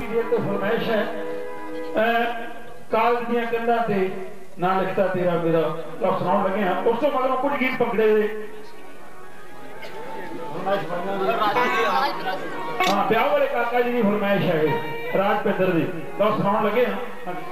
थोड़ी देर तो फरमाइश है काल दियां कंधां ते ना लिखता तेरा मेरा तो सुनाउण लगे हां। उस तो मगरों कुछ गीत भंगड़े दे हाँ ब्याह वाले काका जी की फरमाइश है राजपिंदर दी तो सुनाउण लगे हां।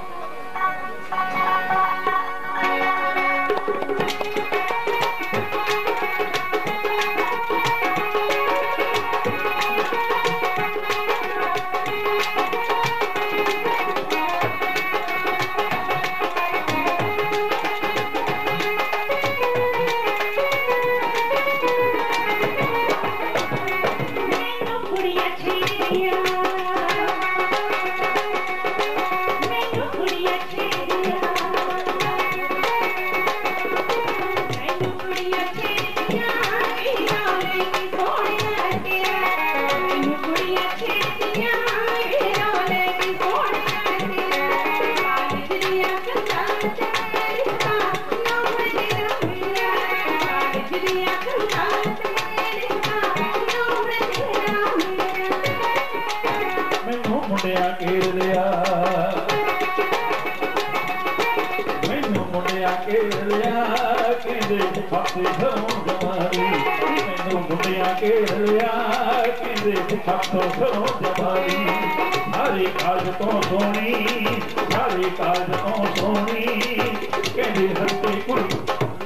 सारे काज तो सोनी सारे काज तो सोनी कहते हंसते कुड़ी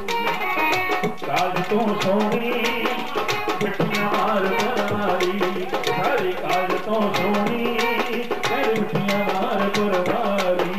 काज तो सोनी मिठियां मार मारी सारे काज तो सोनी कहते मिठियां मार मारी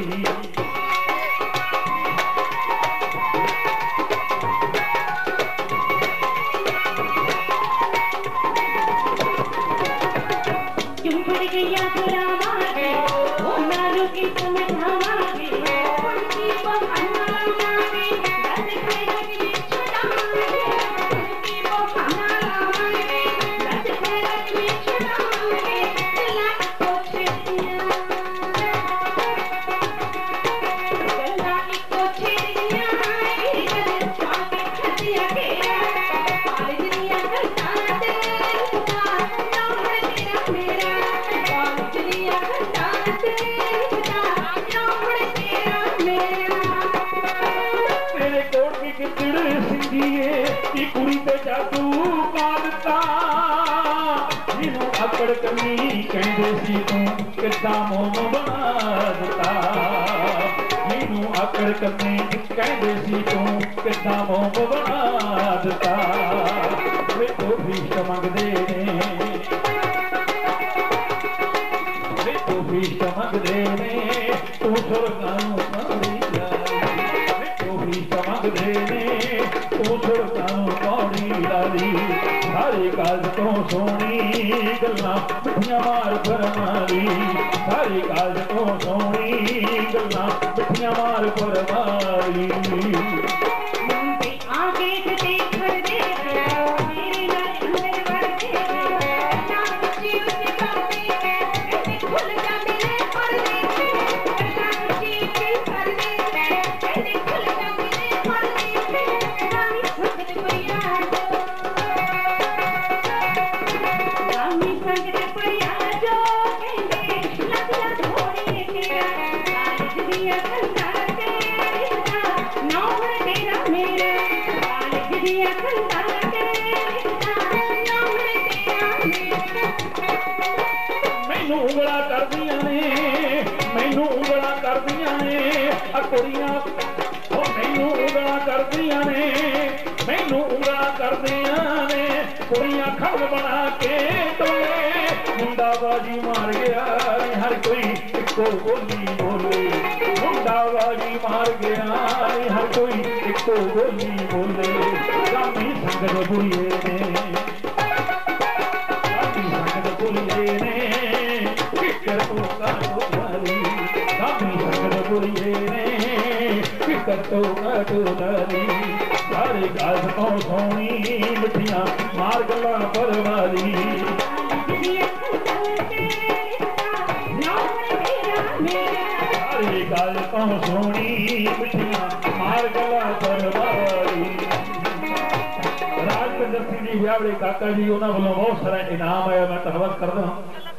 काका जी उन्होंने वालों बहुत सारा इनाम आया मैं धन्यवाद करता हूँ।